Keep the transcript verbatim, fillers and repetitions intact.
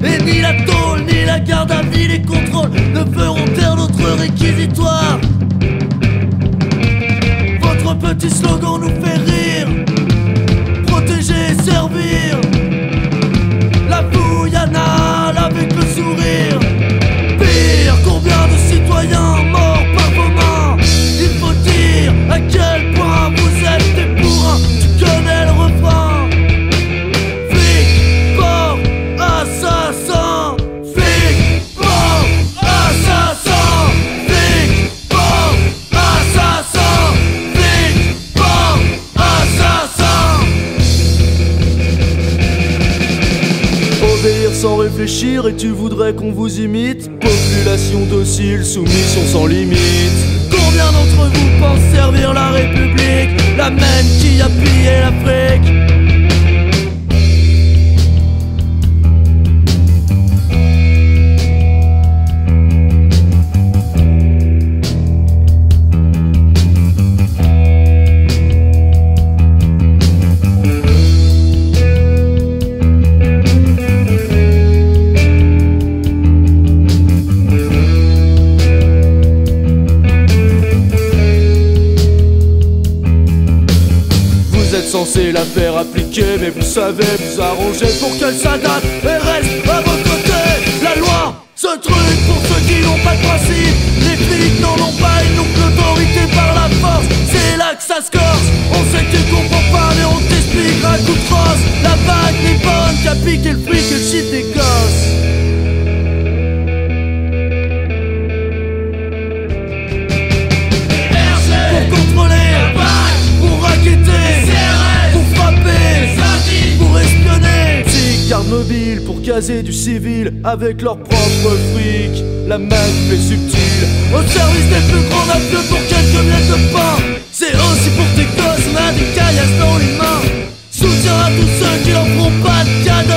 Et ni la tôle, ni la garde à vue, les contrôles ne feront taire notre réquisitoire. Votre petit slogan nous fait rire: protéger et servir. La fouille anale avec le sourire. Pire, combien de citoyens morts par vos mains? Il faut dire à quel point vous êtes des bourrins. Tu connais le refrain. Flic, porc, assassin. Flic, porc, assassin. Flic, porc, assassin. Flic, porc, assassin. Obéir sans réfléchir et tu voudrais qu'on vous imite? Population docile, soumission sans limite. Combien d'entre vous pensent servir la République, la même qui a pillé l'Afrique? Censé la faire appliquer, mais vous savez vous arranger pour qu'elle s'adapte et reste à votre côté. La loi, ce truc pour ceux qui n'ont pas de principe. Les flics n'en ont pas, ils n'ont que l'autorité par la force. C'est là que ça se corse. On sait que tu comprends pas, mais on t'explique un coup de crosse. La vague n'est bonne, qu'à piquer le fric et le shit des gosses. Pour contrôler, pour raqueter, pour frapper, pour espionner. Petite garde mobile pour caser du civil avec leur propre fric. La manip est subtile, au service des plus grands mafieux pour quelques miettes de pain. C'est aussi pour tes gosses, on a des caillasses dans les mains. Soutien à tous ceux qui n'en feront pas de cadeaux.